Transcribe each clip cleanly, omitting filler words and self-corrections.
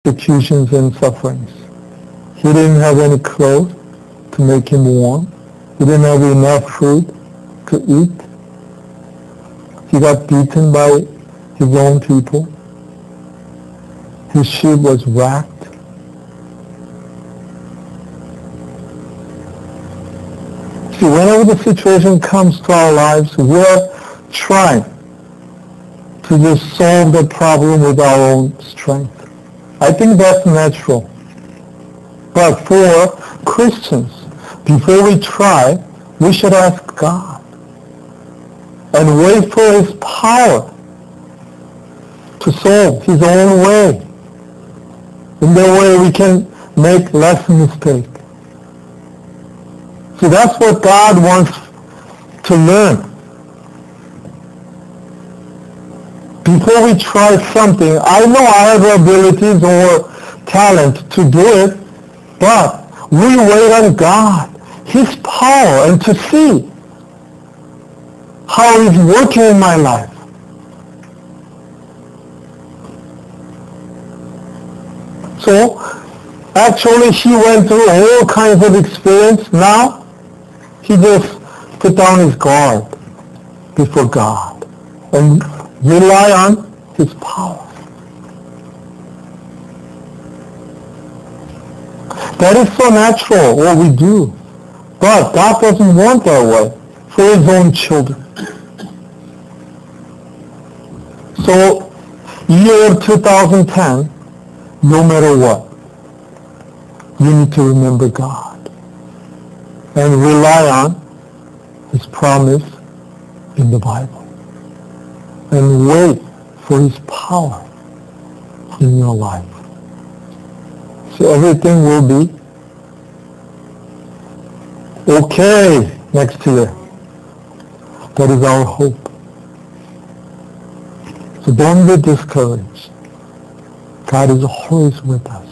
persecutions and sufferings. He didn't have any clothes to make him warm. He didn't have enough food to eat. He got beaten by his own people. His sheep was wrecked. See, whenever the situation comes to our lives, we're trying to just solve the problem with our own strength. I think that's natural. But for Christians, before we try, we should ask God and wait for His power to solve His own way. In that way we can make less mistake. See, that's what God wants to learn. Before we try something, I know I have abilities or talent to do it, but we wait on God, His power, and to see how He's working in my life. So, actually he went through all kinds of experience. Now, he just put down his guard before God and rely on His power. That is so natural, what we do. But God doesn't want that way for His own children. So, year 2010, no matter what, you need to remember God and rely on His promise in the Bible. And wait for His power in your life. So everything will be okay next year. That is our hope. So don't be discouraged. God is always with us.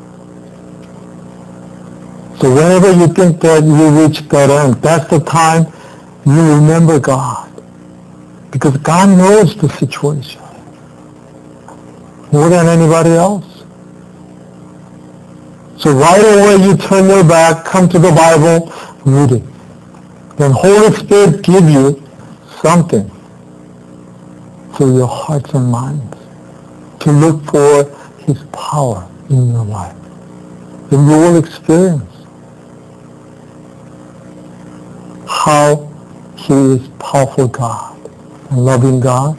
So whenever you think that you reach that end, that's the time you remember God. Because God knows the situation more than anybody else. So right away you turn your back, come to the Bible, read it. Then Holy Spirit give you something for your hearts and minds to look for His power in your life. Then you will experience how He is powerful God and loving God.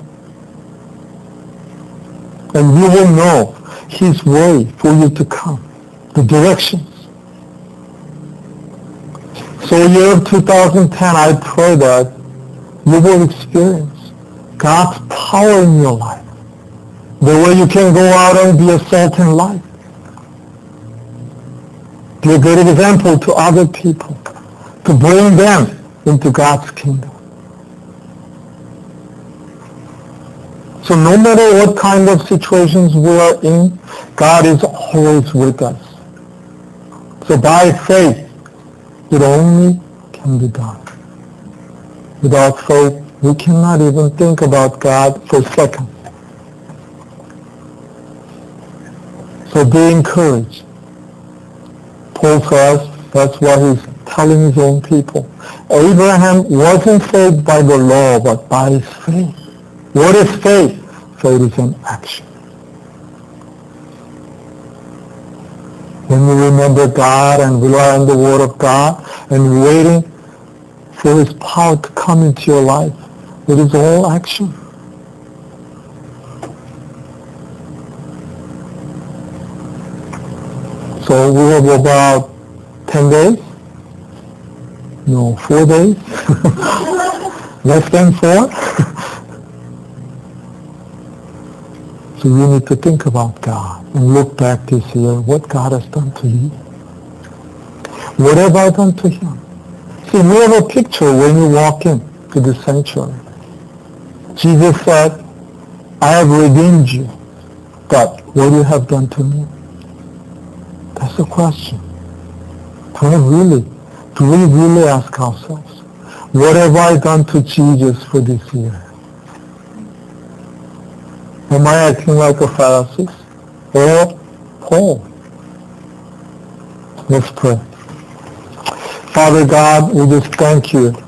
And you will know His way for you to come, the directions. So year 2010, I pray that you will experience God's power in your life. The way you can go out and be a salt in life. Be a good example to other people, to bring them into God's kingdom. So no matter what kind of situations we are in, God is always with us. So by faith, it only can be done. Without faith, we cannot even think about God for a second. So be encouraged. Paul says, that's what he's telling his own people. Abraham wasn't saved by the law, but by his faith. What is faith? Faith is an action. When you remember God and rely on the Word of God and waiting for His power to come into your life, it is all action. So we have about 10 days? No, 4 days? Less than 4? So you need to think about God and look back this year, what God has done to you. What have I done to Him? See, we have a picture when you walk in to the sanctuary. Jesus said, I have redeemed you, but what you have done to me? That's the question. Do we really ask ourselves, what have I done to Jesus for this year? Am I acting like a Pharisee? Or whole. Let's pray. Father God, we just thank you